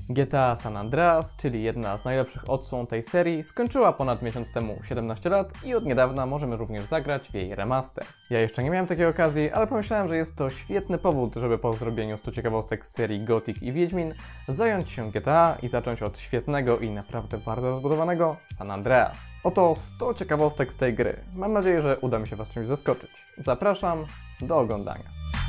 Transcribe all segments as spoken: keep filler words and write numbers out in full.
G T A San Andreas, czyli jedna z najlepszych odsłon tej serii, skończyła ponad miesiąc temu siedemnaście lat i od niedawna możemy również zagrać w jej remaster. Ja jeszcze nie miałem takiej okazji, ale pomyślałem, że jest to świetny powód, żeby po zrobieniu stu ciekawostek z serii Gothic i Wiedźmin zająć się G T A i zacząć od świetnego i naprawdę bardzo rozbudowanego San Andreas. Oto sto ciekawostek z tej gry. Mam nadzieję, że uda mi się Was czymś zaskoczyć. Zapraszam do oglądania.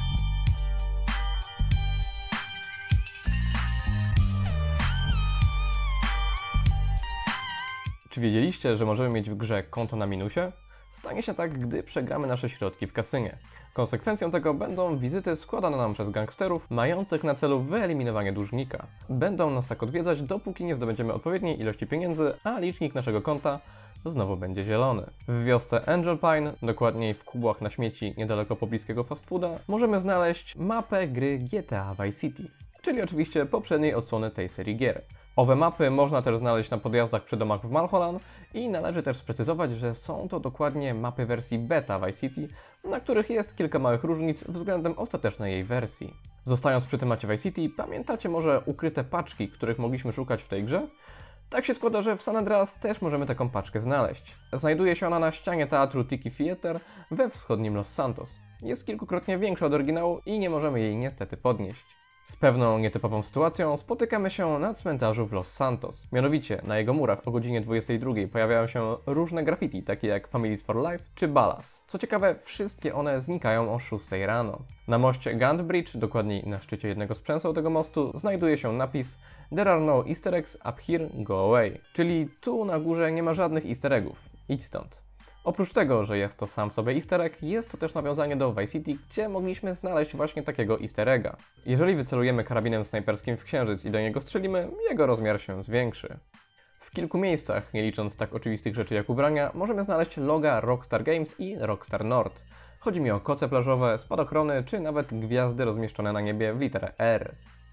Czy wiedzieliście, że możemy mieć w grze konto na minusie? Stanie się tak, gdy przegramy nasze środki w kasynie. Konsekwencją tego będą wizyty składane nam przez gangsterów, mających na celu wyeliminowanie dłużnika. Będą nas tak odwiedzać, dopóki nie zdobędziemy odpowiedniej ilości pieniędzy, a licznik naszego konta znowu będzie zielony. W wiosce Angel Pine, dokładniej w kubłach na śmieci niedaleko pobliskiego fast fooda, możemy znaleźć mapę gry G T A Vice City, czyli oczywiście poprzedniej odsłony tej serii gier. Owe mapy można też znaleźć na podjazdach przy domach w Mulholland i należy też sprecyzować, że są to dokładnie mapy wersji beta Vice City, na których jest kilka małych różnic względem ostatecznej jej wersji. Zostając przy temacie Vice City, pamiętacie może ukryte paczki, których mogliśmy szukać w tej grze? Tak się składa, że w San Andreas też możemy taką paczkę znaleźć. Znajduje się ona na ścianie teatru Tiki Theater we wschodnim Los Santos. Jest kilkukrotnie większa od oryginału i nie możemy jej niestety podnieść. Z pewną nietypową sytuacją spotykamy się na cmentarzu w Los Santos. Mianowicie na jego murach o godzinie dwudziestej drugiej pojawiają się różne graffiti, takie jak Families for Life czy Ballas. Co ciekawe, wszystkie one znikają o szóstej rano. Na moście Gant Bridge, dokładniej na szczycie jednego z przęseł tego mostu, znajduje się napis There are no easter eggs up here, go away. Czyli tu na górze nie ma żadnych easter eggów. Idź stąd. Oprócz tego, że jest to sam sobie easter egg, jest to też nawiązanie do Vice City, gdzie mogliśmy znaleźć właśnie takiego easter egga. Jeżeli wycelujemy karabinem snajperskim w księżyc i do niego strzelimy, jego rozmiar się zwiększy. W kilku miejscach, nie licząc tak oczywistych rzeczy jak ubrania, możemy znaleźć loga Rockstar Games i Rockstar North. Chodzi mi o koce plażowe, spadochrony czy nawet gwiazdy rozmieszczone na niebie w literę R.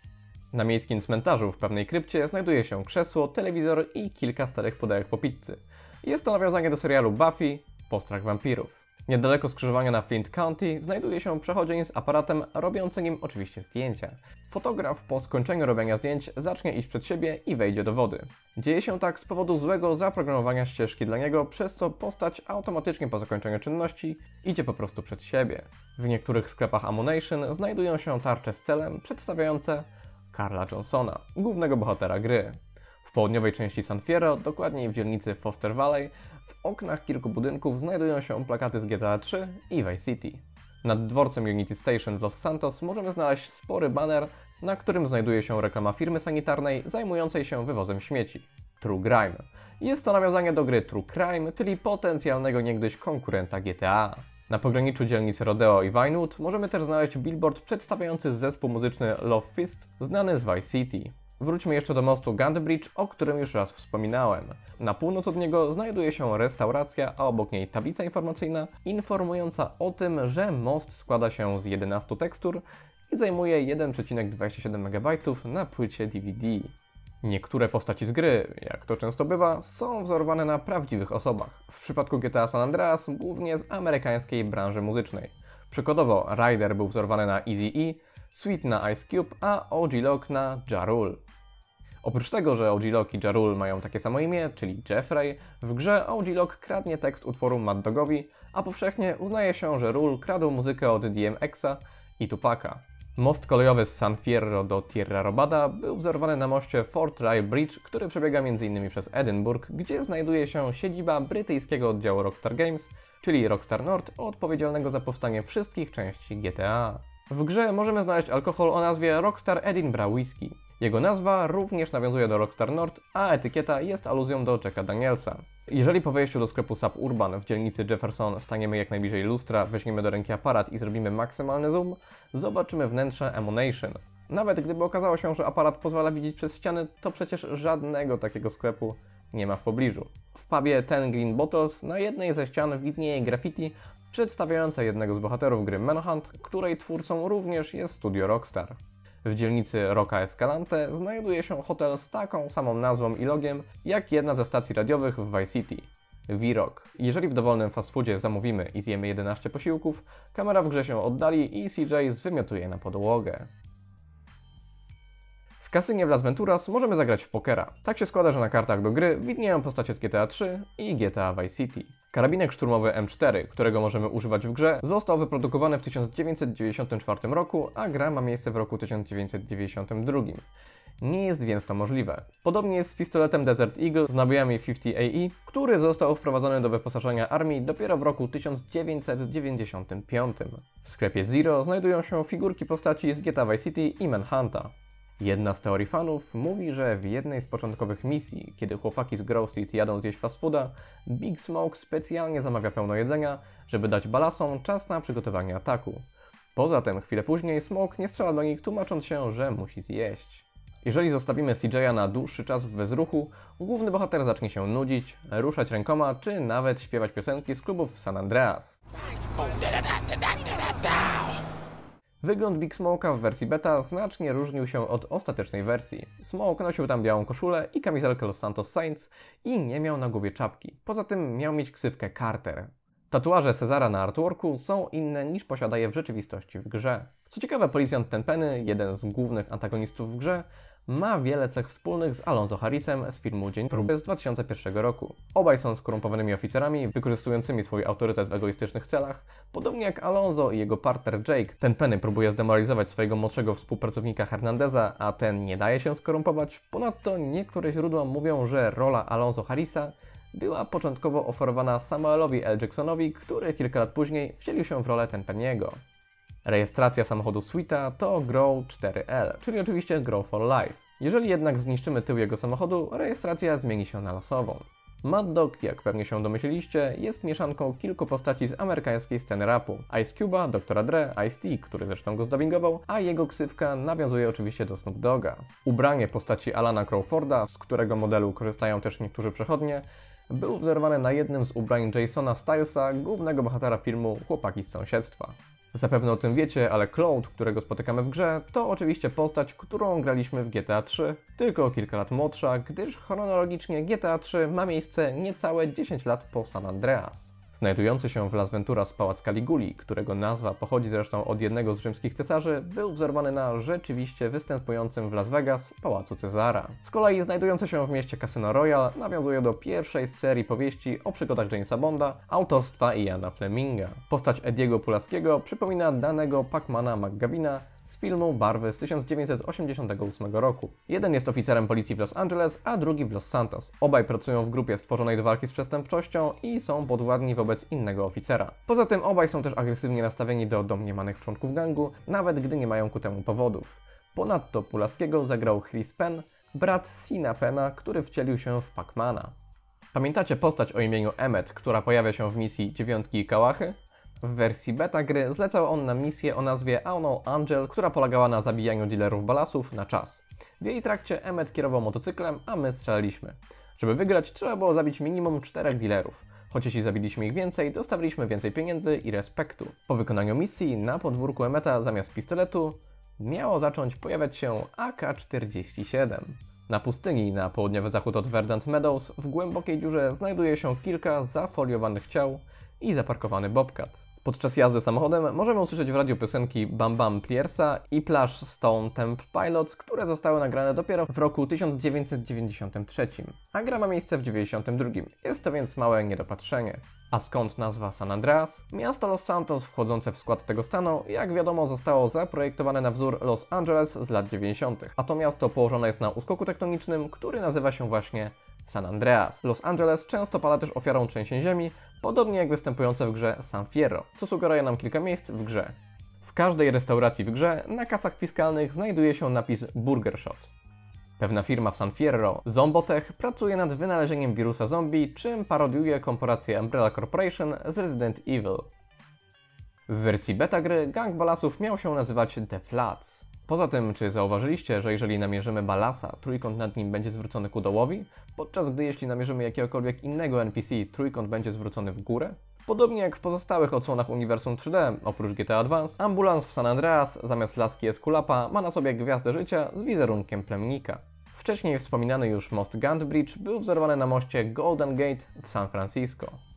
Na miejskim cmentarzu w pewnej krypcie znajduje się krzesło, telewizor i kilka starych pudełek po pizzy. Jest to nawiązanie do serialu Buffy, Postrach wampirów. Niedaleko skrzyżowania na Flint County znajduje się przechodzień z aparatem robiący nim oczywiście zdjęcia. Fotograf po skończeniu robienia zdjęć zacznie iść przed siebie i wejdzie do wody. Dzieje się tak z powodu złego zaprogramowania ścieżki dla niego, przez co postać automatycznie po zakończeniu czynności idzie po prostu przed siebie. W niektórych sklepach Ammunition znajdują się tarcze z celem przedstawiające Carla Johnsona, głównego bohatera gry. W południowej części San Fierro, dokładniej w dzielnicy Foster Valley, w oknach kilku budynków znajdują się plakaty z G T A trzy i Vice City. Nad dworcem Unity Station w Los Santos możemy znaleźć spory baner, na którym znajduje się reklama firmy sanitarnej zajmującej się wywozem śmieci. True Grime. Jest to nawiązanie do gry True Crime, czyli potencjalnego niegdyś konkurenta G T A. Na pograniczu dzielnic Rodeo i Vinewood możemy też znaleźć billboard przedstawiający zespół muzyczny Love Fist, znany z Vice City. Wróćmy jeszcze do mostu Gant Bridge, o którym już raz wspominałem. Na północ od niego znajduje się restauracja, a obok niej tablica informacyjna informująca o tym, że most składa się z jedenastu tekstur i zajmuje jeden przecinek dwadzieścia siedem megabajtów na płycie D V D. Niektóre postaci z gry, jak to często bywa, są wzorowane na prawdziwych osobach. W przypadku G T A San Andreas głównie z amerykańskiej branży muzycznej. Przykładowo Ryder był wzorowany na Eazy-E, Sweet na Ice Cube, a O G Lock na Ja Rule. Oprócz tego, że O G Lock i Ja Rule mają takie samo imię, czyli Jeffrey, w grze O G Lock kradnie tekst utworu Mad Doggowi, a powszechnie uznaje się, że Rule kradł muzykę od D M X-a i Tupaca. Most kolejowy z San Fierro do Tierra Robada był wzorowany na moście Fort Rye Bridge, który przebiega między innymi przez Edynburg, gdzie znajduje się siedziba brytyjskiego oddziału Rockstar Games, czyli Rockstar North, odpowiedzialnego za powstanie wszystkich części G T A. W grze możemy znaleźć alkohol o nazwie Rockstar Edinburgh Whisky. Jego nazwa również nawiązuje do Rockstar North, a etykieta jest aluzją do Jacka Danielsa. Jeżeli po wejściu do sklepu Suburban w dzielnicy Jefferson staniemy jak najbliżej lustra, weźmiemy do ręki aparat i zrobimy maksymalny zoom, zobaczymy wnętrze Ammunition. Nawet gdyby okazało się, że aparat pozwala widzieć przez ściany, to przecież żadnego takiego sklepu nie ma w pobliżu. W pubie Ten Green Bottles na jednej ze ścian widnieje graffiti przedstawiające jednego z bohaterów gry Manhunt, której twórcą również jest studio Rockstar. W dzielnicy Rocca Escalante znajduje się hotel z taką samą nazwą i logiem, jak jedna ze stacji radiowych w Vice City – V-Rock. Jeżeli w dowolnym fast foodzie zamówimy i zjemy jedenaście posiłków, kamera w grze się oddali i C J zwymiotuje na podłogę. W kasynie w Las Venturas możemy zagrać w pokera. Tak się składa, że na kartach do gry widnieją postacie z G T A trzy i G T A Vice City. Karabinek szturmowy M cztery, którego możemy używać w grze, został wyprodukowany w tysiąc dziewięćset dziewięćdziesiątym czwartym roku, a gra ma miejsce w roku tysiąc dziewięćset dziewięćdziesiątym drugim. Nie jest więc to możliwe. Podobnie jest z pistoletem Desert Eagle z nabojami pięćdziesiąt A E, który został wprowadzony do wyposażenia armii dopiero w roku tysiąc dziewięćset dziewięćdziesiątym piątym. W sklepie Zero znajdują się figurki postaci z G T A Vice City i Manhunta. Jedna z teorii fanów mówi, że w jednej z początkowych misji, kiedy chłopaki z Grove Street jadą zjeść fast fooda, Big Smoke specjalnie zamawia pełno jedzenia, żeby dać balasom czas na przygotowanie ataku. Poza tym chwilę później Smoke nie strzela do nich, tłumacząc się, że musi zjeść. Jeżeli zostawimy C J a na dłuższy czas w bezruchu, główny bohater zacznie się nudzić, ruszać rękoma, czy nawet śpiewać piosenki z klubów San Andreas. Wygląd Big Smoke'a w wersji beta znacznie różnił się od ostatecznej wersji. Smoke nosił tam białą koszulę i kamizelkę Los Santos Saints i nie miał na głowie czapki. Poza tym miał mieć ksywkę Carter. Tatuaże Cezara na artworku są inne niż posiada je w rzeczywistości w grze. Co ciekawe, policjant Tenpenny, jeden z głównych antagonistów w grze, ma wiele cech wspólnych z Alonzo Harrisem z filmu Dzień Próby z dwa tysiące pierwszego roku. Obaj są skorumpowanymi oficerami, wykorzystującymi swój autorytet w egoistycznych celach. Podobnie jak Alonzo i jego partner Jake, Tenpenny próbuje zdemoralizować swojego młodszego współpracownika Hernandeza, a ten nie daje się skorumpować. Ponadto niektóre źródła mówią, że rola Alonzo Harrisa była początkowo oferowana Samuelowi L. Jacksonowi, który kilka lat później wcielił się w rolę Tenpenny'ego. Rejestracja samochodu Sweeta to Grow cztery L, czyli oczywiście Grow for Life. Jeżeli jednak zniszczymy tył jego samochodu, rejestracja zmieni się na losową. Mad Dog, jak pewnie się domyśliliście, jest mieszanką kilku postaci z amerykańskiej sceny rapu. Ice Cube'a, doktora Dre, Ice-T, który zresztą go zdubbingował, a jego ksywka nawiązuje oczywiście do Snoop Dogga. Ubranie postaci Alana Crawforda, z którego modelu korzystają też niektórzy przechodnie, był wzorowany na jednym z ubrań Jasona Stylesa, głównego bohatera filmu Chłopaki z sąsiedztwa. Zapewne o tym wiecie, ale Cloud, którego spotykamy w grze, to oczywiście postać, którą graliśmy w G T A trzy, tylko o kilka lat młodsza, gdyż chronologicznie G T A trzy ma miejsce niecałe dziesięć lat po San Andreas. Znajdujący się w Las Venturas pałac Caliguli, którego nazwa pochodzi zresztą od jednego z rzymskich cesarzy, był wzorowany na rzeczywiście występującym w Las Vegas pałacu Cezara. Z kolei znajdujący się w mieście Casino Royale nawiązuje do pierwszej z serii powieści o przygodach Jamesa Bonda autorstwa Iana Fleminga. Postać Ediego Pulaskiego przypomina danego Pacmana McGavina z filmu Barwy z tysiąc dziewięćset osiemdziesiątego ósmego roku. Jeden jest oficerem policji w Los Angeles, a drugi w Los Santos. Obaj pracują w grupie stworzonej do walki z przestępczością i są podwładni wobec innego oficera. Poza tym obaj są też agresywnie nastawieni do domniemanych członków gangu, nawet gdy nie mają ku temu powodów. Ponadto Pulaskiego zagrał Chris Penn, brat Sina Penna, który wcielił się w Pacmana. Pamiętacie postać o imieniu Emmet, która pojawia się w misji Dziewiątki i Kałachy? W wersji beta gry zlecał on nam misję o nazwie Unknown Angel, która polegała na zabijaniu dealerów balasów na czas. W jej trakcie Emmet kierował motocyklem, a my strzelaliśmy. Żeby wygrać, trzeba było zabić minimum czterech dealerów. Choć jeśli zabiliśmy ich więcej, dostawiliśmy więcej pieniędzy i respektu. Po wykonaniu misji na podwórku Emmeta zamiast pistoletu miało zacząć pojawiać się A K czterdzieści siedem. Na pustyni na południowy zachód od Verdant Meadows w głębokiej dziurze znajduje się kilka zafoliowanych ciał i zaparkowany bobcat. Podczas jazdy samochodem możemy usłyszeć w radiu piosenki Bam Bam Pliersa i Plush Stone Temple Pilots, które zostały nagrane dopiero w roku tysiąc dziewięćset dziewięćdziesiątym trzecim, a gra ma miejsce w dziewięćdziesiątym drugim. Jest to więc małe niedopatrzenie. A skąd nazwa San Andreas? Miasto Los Santos wchodzące w skład tego stanu, jak wiadomo, zostało zaprojektowane na wzór Los Angeles z lat dziewięćdziesiątych, a to miasto położone jest na uskoku tektonicznym, który nazywa się właśnie San Andreas. Los Angeles często pada też ofiarą trzęsień ziemi, podobnie jak występujące w grze San Fierro, co sugeruje nam kilka miejsc w grze. W każdej restauracji w grze na kasach fiskalnych znajduje się napis Burger Shot. Pewna firma w San Fierro, Zombotech, pracuje nad wynalezieniem wirusa zombie, czym parodiuje korporację Umbrella Corporation z Resident Evil. W wersji beta gry gang balasów miał się nazywać The Flats. Poza tym, czy zauważyliście, że jeżeli namierzymy balasa, trójkąt nad nim będzie zwrócony ku dołowi, podczas gdy jeśli namierzymy jakiegokolwiek innego N P C, trójkąt będzie zwrócony w górę? Podobnie jak w pozostałych odsłonach uniwersum trzy D, oprócz G T A Advance, ambulans w San Andreas zamiast laski Esculapa ma na sobie gwiazdę życia z wizerunkiem plemnika. Wcześniej wspominany już most Gant Bridge był wzorowany na moście Golden Gate w San Francisco.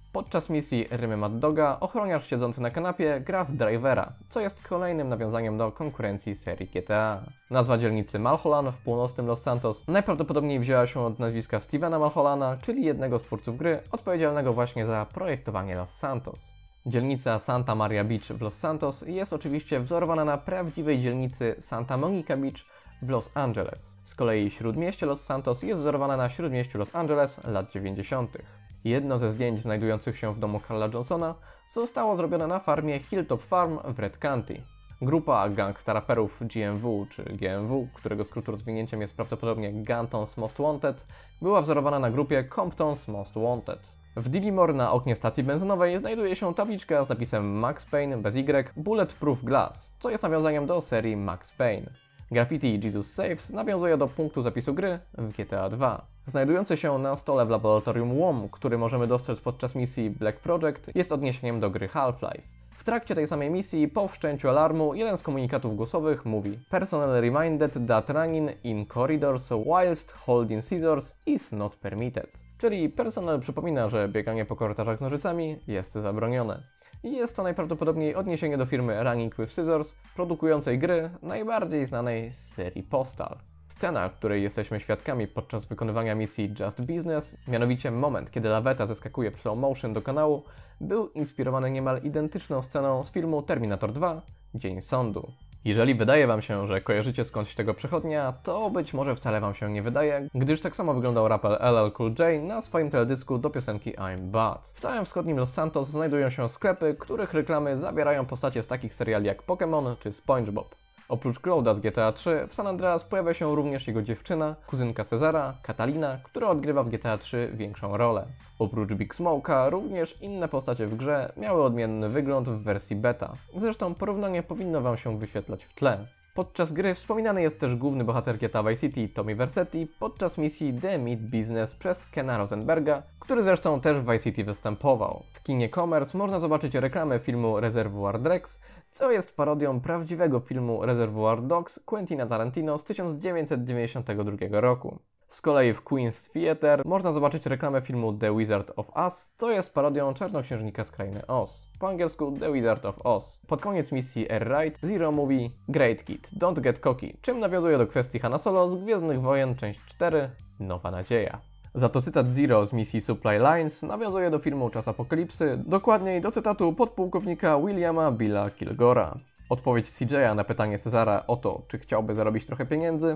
Podczas misji Rymy Mad Doga ochroniarz siedzący na kanapie gra w Drivera, co jest kolejnym nawiązaniem do konkurencji serii G T A. Nazwa dzielnicy Mulholland w północnym Los Santos najprawdopodobniej wzięła się od nazwiska Stevena Mulhollanda, czyli jednego z twórców gry odpowiedzialnego właśnie za projektowanie Los Santos. Dzielnica Santa Maria Beach w Los Santos jest oczywiście wzorowana na prawdziwej dzielnicy Santa Monica Beach w Los Angeles. Z kolei śródmieście Los Santos jest wzorowane na śródmieściu Los Angeles lat dziewięćdziesiątych. Jedno ze zdjęć znajdujących się w domu Carla Johnsona zostało zrobione na farmie Hilltop Farm w Red County. Grupa gangsteraperów G M W czy G M W, którego skrót rozwinięciem jest prawdopodobnie Gunton's Most Wanted, była wzorowana na grupie Compton's Most Wanted. W Dillimore na oknie stacji benzynowej znajduje się tabliczka z napisem Max Payne bez Y Bulletproof Glass, co jest nawiązaniem do serii Max Payne. Graffiti Jesus Saves nawiązuje do punktu zapisu gry w G T A dwa. Znajdujący się na stole w laboratorium W O M, który możemy dostrzec podczas misji Black Project, jest odniesieniem do gry Half-Life. W trakcie tej samej misji, po wszczęciu alarmu, jeden z komunikatów głosowych mówi Personnel reminded that running in corridors whilst holding scissors is not permitted. Czyli personel przypomina, że bieganie po korytarzach z nożycami jest zabronione. I jest to najprawdopodobniej odniesienie do firmy Running with Scissors, produkującej gry najbardziej znanej z serii Postal. Scena, której jesteśmy świadkami podczas wykonywania misji Just Business, mianowicie moment, kiedy laweta zeskakuje w slow motion do kanału, był inspirowany niemal identyczną sceną z filmu Terminator dwa – Dzień Sądu. Jeżeli wydaje Wam się, że kojarzycie skądś tego przechodnia, to być może wcale Wam się nie wydaje, gdyż tak samo wyglądał raper L L Cool J na swoim teledysku do piosenki I'm Bad. W całym wschodnim Los Santos znajdują się sklepy, których reklamy zawierają postacie z takich seriali jak Pokémon czy SpongeBob. Oprócz Clouda z G T A trzy w San Andreas pojawia się również jego dziewczyna, kuzynka Cezara, Catalina, która odgrywa w G T A trzy większą rolę. Oprócz Big Smoke'a również inne postacie w grze miały odmienny wygląd w wersji beta. Zresztą porównanie powinno Wam się wyświetlać w tle. Podczas gry wspominany jest też główny bohater G T A Vice City, Tommy Vercetti, podczas misji The Meat Business przez Kena Rosenberga, który zresztą też w Vice City występował. W kinie Commerce można zobaczyć reklamę filmu Reservoir Dogs, co jest parodią prawdziwego filmu Reservoir Dogs Quentina Tarantino z tysiąc dziewięćset dziewięćdziesiątego drugiego roku. Z kolei w Queen's Theatre można zobaczyć reklamę filmu The Wizard of Oz, co jest parodią Czarnoksiężnika z Krainy Oz. Po angielsku The Wizard of Oz. Pod koniec misji Air Ride Zero mówi Great Kid, don't get cocky, czym nawiązuje do kwestii Hanna Solo z Gwiezdnych Wojen część cztery Nowa Nadzieja. Za to cytat Zero z misji Supply Lines nawiązuje do filmu Czas Apokalipsy, dokładniej do cytatu podpułkownika Williama Billa Kilgora. Odpowiedź C J'a na pytanie Cezara o to, czy chciałby zarobić trochę pieniędzy,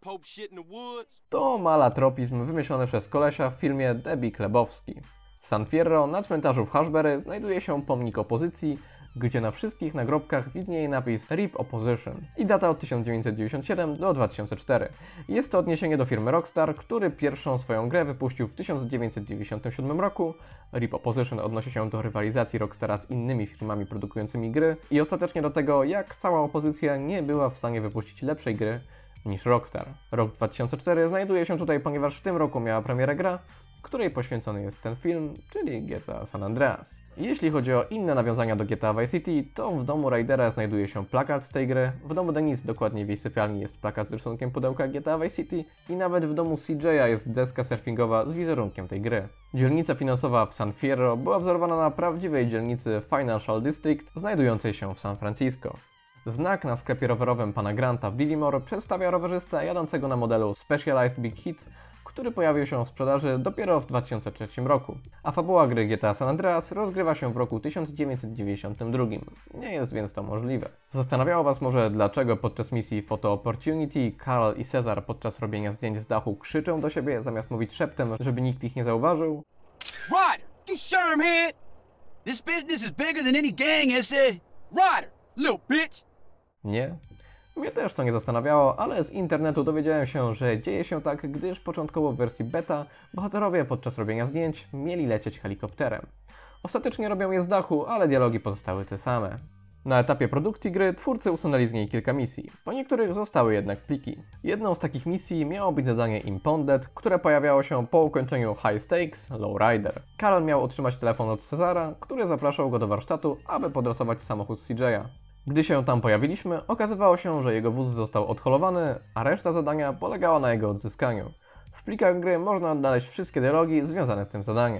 to malatropizm wymyślony przez kolesia w filmie Debbie Klebowski. W San Fierro na cmentarzu w Hashbury znajduje się pomnik opozycji, gdzie na wszystkich nagrobkach widnieje napis R I P Opposition i data od tysiąc dziewięćset dziewięćdziesiąt siedem do dwa tysiące cztery. Jest to odniesienie do firmy Rockstar, który pierwszą swoją grę wypuścił w tysiąc dziewięćset dziewięćdziesiątym siódmym roku. R I P Opposition odnosi się do rywalizacji Rockstara z innymi firmami produkującymi gry i ostatecznie do tego, jak cała opozycja nie była w stanie wypuścić lepszej gry niż Rockstar. Rok dwa tysiące czwarty znajduje się tutaj, ponieważ w tym roku miała premierę gra, której poświęcony jest ten film, czyli G T A San Andreas. Jeśli chodzi o inne nawiązania do G T A Vice City, to w domu Raidera znajduje się plakat z tej gry, w domu Denise, dokładnie w jej sypialni, jest plakat z rysunkiem pudełka G T A Vice City i nawet w domu C J'a jest deska surfingowa z wizerunkiem tej gry. Dzielnica finansowa w San Fierro była wzorowana na prawdziwej dzielnicy Financial District znajdującej się w San Francisco. Znak na sklepie rowerowym pana Granta w Dillimore przedstawia rowerzystę jadącego na modelu Specialized Big Hit, który pojawił się w sprzedaży dopiero w dwa tysiące trzecim roku, a fabuła gry G T A San Andreas rozgrywa się w roku tysiąc dziewięćset dziewięćdziesiątym drugim. Nie jest więc to możliwe. Zastanawiało Was może, dlaczego podczas misji Photo Opportunity Carl i Cezar podczas robienia zdjęć z dachu krzyczą do siebie, zamiast mówić szeptem, żeby nikt ich nie zauważył? Ryder, get Sherm here! This business is bigger than any gang, is it? Ryder, little bitch! Nie? Mnie też to nie zastanawiało, ale z internetu dowiedziałem się, że dzieje się tak, gdyż początkowo w wersji beta bohaterowie podczas robienia zdjęć mieli lecieć helikopterem. Ostatecznie robią je z dachu, ale dialogi pozostały te same. Na etapie produkcji gry twórcy usunęli z niej kilka misji, po niektórych zostały jednak pliki. Jedną z takich misji miało być zadanie Impounded, które pojawiało się po ukończeniu High Stakes Lowrider. Karol miał otrzymać telefon od Cezara, który zapraszał go do warsztatu, aby podrasować samochód C J'a. Gdy się tam pojawiliśmy, okazywało się, że jego wóz został odholowany, a reszta zadania polegała na jego odzyskaniu. W plikach gry można odnaleźć wszystkie dialogi związane z tym zadaniem.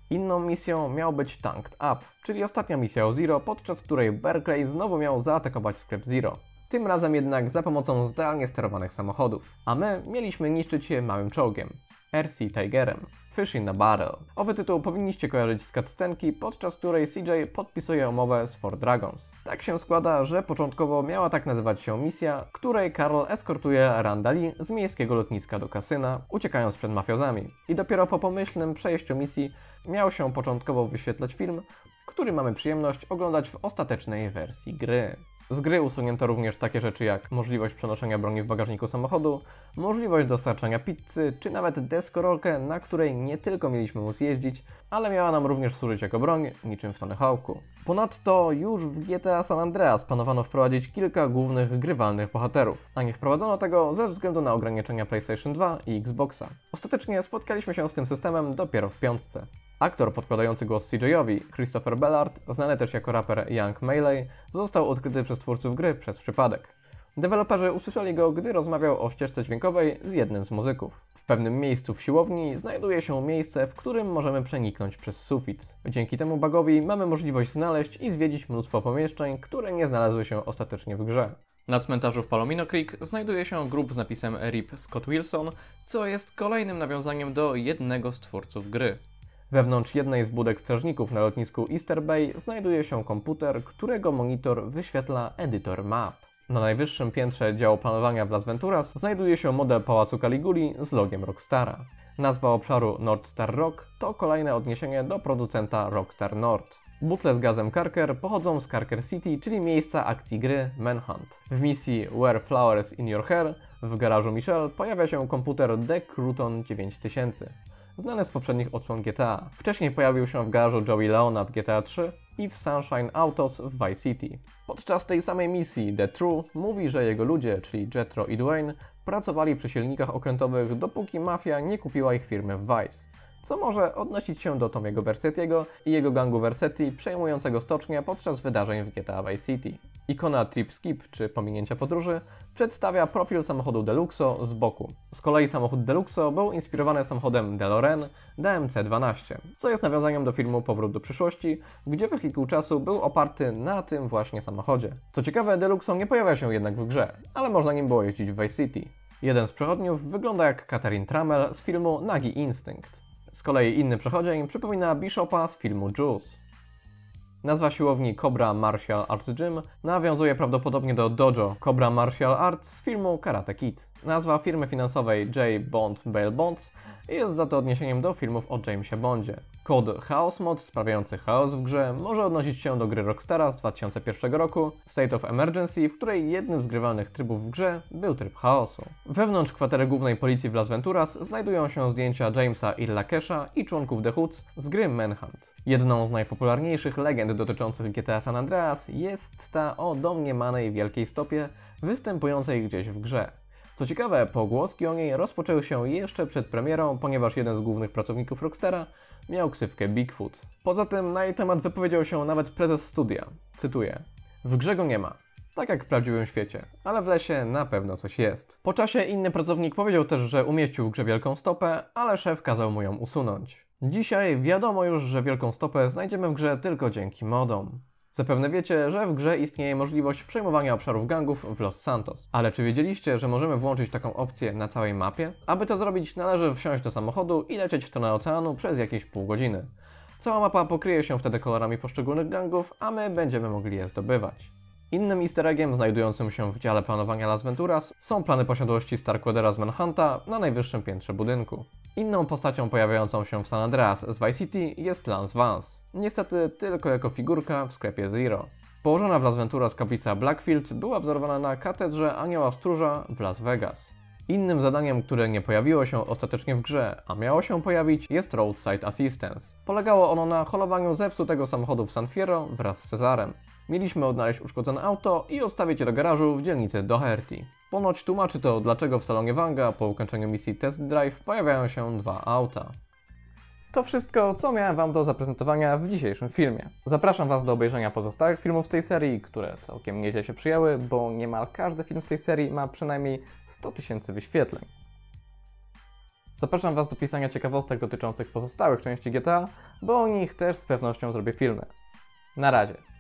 Inną misją miał być Tanked Up, czyli ostatnia misja o Zero, podczas której Berkeley znowu miał zaatakować sklep Zero. Tym razem jednak za pomocą zdalnie sterowanych samochodów, a my mieliśmy niszczyć je małym czołgiem, R C Tigerem. Fish in a Barrel. Owy tytuł powinniście kojarzyć z cutscenki, podczas której C J podpisuje umowę z Four Dragons. Tak się składa, że początkowo miała tak nazywać się misja, której Carl eskortuje Randali z miejskiego lotniska do kasyna, uciekając przed mafiozami. I dopiero po pomyślnym przejściu misji miał się początkowo wyświetlać film, który mamy przyjemność oglądać w ostatecznej wersji gry. Z gry usunięto również takie rzeczy jak możliwość przenoszenia broni w bagażniku samochodu, możliwość dostarczania pizzy, czy nawet deskorolkę, na której nie tylko mieliśmy móc jeździć, ale miała nam również służyć jako broń, niczym w Tony Hawk'u. Ponadto już w G T A San Andreas planowano wprowadzić kilka głównych grywalnych bohaterów, a nie wprowadzono tego ze względu na ograniczenia PlayStation dwa i Xboxa. Ostatecznie spotkaliśmy się z tym systemem dopiero w piątce. Aktor podkładający głos C J-owi, Christopher Bellard, znany też jako raper Young Melee, został odkryty przez twórców gry przez przypadek. Deweloperzy usłyszeli go, gdy rozmawiał o ścieżce dźwiękowej z jednym z muzyków. W pewnym miejscu w siłowni znajduje się miejsce, w którym możemy przeniknąć przez sufit. Dzięki temu bugowi mamy możliwość znaleźć i zwiedzić mnóstwo pomieszczeń, które nie znalazły się ostatecznie w grze. Na cmentarzu w Palomino Creek znajduje się grób z napisem R I P Scott Wilson, co jest kolejnym nawiązaniem do jednego z twórców gry. Wewnątrz jednej z budek strażników na lotnisku Easter Bay znajduje się komputer, którego monitor wyświetla edytor map. Na najwyższym piętrze działu planowania w Las Venturas znajduje się model pałacu Caliguli z logiem Rockstara. Nazwa obszaru North Star Rock to kolejne odniesienie do producenta Rockstar North. Butle z gazem Karker pochodzą z Karker City, czyli miejsca akcji gry Manhunt. W misji Where Flowers in Your Hair w garażu Michelle pojawia się komputer D E C Ruton dziewięć tysięcy. Znany z poprzednich odsłon G T A. Wcześniej pojawił się w garażu Joey Leona w G T A trzy i w Sunshine Autos w Vice City. Podczas tej samej misji The True mówi, że jego ludzie, czyli Jetro i Dwayne, pracowali przy silnikach okrętowych, dopóki mafia nie kupiła ich firmy w Vice. Co może odnosić się do Tomiego Versetiego i jego gangu Versetti przejmującego stocznię podczas wydarzeń w G T A Vice City. Ikona Trip Skip, czy pominięcia podróży, przedstawia profil samochodu Deluxo z boku. Z kolei samochód Deluxo był inspirowany samochodem DeLorean D M C dwanaście, co jest nawiązaniem do filmu Powrót do przyszłości, gdzie wehikuł czasu był oparty na tym właśnie samochodzie. Co ciekawe, Deluxo nie pojawia się jednak w grze, ale można nim było jeździć w Vice City. Jeden z przechodniów wygląda jak Catherine Trammell z filmu Nagi Instinct. Z kolei inny przechodzień przypomina Bishopa z filmu Juice. Nazwa siłowni Cobra Martial Arts Gym nawiązuje prawdopodobnie do dojo Cobra Martial Arts z filmu Karate Kid. Nazwa firmy finansowej J. Bond Bail Bonds jest za to odniesieniem do filmów o Jamesie Bondzie. Kod Chaos Mod sprawiający chaos w grze może odnosić się do gry Rockstara z dwa tysiące pierwszego roku State of Emergency, w której jednym z grywalnych trybów w grze był tryb chaosu. Wewnątrz kwatery głównej policji w Las Venturas znajdują się zdjęcia Jamesa Earla Casha i członków The Hoods z gry Manhunt. Jedną z najpopularniejszych legend dotyczących G T A San Andreas jest ta o domniemanej wielkiej stopie występującej gdzieś w grze. Co ciekawe, pogłoski o niej rozpoczęły się jeszcze przed premierą, ponieważ jeden z głównych pracowników Rockstara miał ksywkę Bigfoot. Poza tym na jej temat wypowiedział się nawet prezes studia. Cytuję: w grze go nie ma, tak jak w prawdziwym świecie, ale w lesie na pewno coś jest. Po czasie inny pracownik powiedział też, że umieścił w grze wielką stopę, ale szef kazał mu ją usunąć. Dzisiaj wiadomo już, że wielką stopę znajdziemy w grze tylko dzięki modom. Zapewne wiecie, że w grze istnieje możliwość przejmowania obszarów gangów w Los Santos. Ale czy wiedzieliście, że możemy włączyć taką opcję na całej mapie? Aby to zrobić, należy wsiąść do samochodu i lecieć w stronę oceanu przez jakieś pół godziny. Cała mapa pokryje się wtedy kolorami poszczególnych gangów, a my będziemy mogli je zdobywać. Innym easter eggiem znajdującym się w dziale planowania Las Venturas są plany posiadłości Starkweathera z Manhunta na najwyższym piętrze budynku. Inną postacią pojawiającą się w San Andreas z Vice City jest Lance Vance. Niestety tylko jako figurka w sklepie Zero. Położona w Las Venturas kaplica Blackfield była wzorowana na katedrze Anioła Stróża w Las Vegas. Innym zadaniem, które nie pojawiło się ostatecznie w grze, a miało się pojawić, jest Roadside Assistance. Polegało ono na holowaniu zepsutego samochodu w San Fierro wraz z Cezarem. Mieliśmy odnaleźć uszkodzone auto i odstawić je do garażu w dzielnicy Doherty. Ponoć tłumaczy to, dlaczego w salonie Wanga po ukończeniu misji Test Drive pojawiają się dwa auta. To wszystko, co miałem Wam do zaprezentowania w dzisiejszym filmie. Zapraszam Was do obejrzenia pozostałych filmów z tej serii, które całkiem nieźle się przyjęły, bo niemal każdy film z tej serii ma przynajmniej sto tysięcy wyświetleń. Zapraszam Was do pisania ciekawostek dotyczących pozostałych części G T A, bo o nich też z pewnością zrobię filmy. Na razie.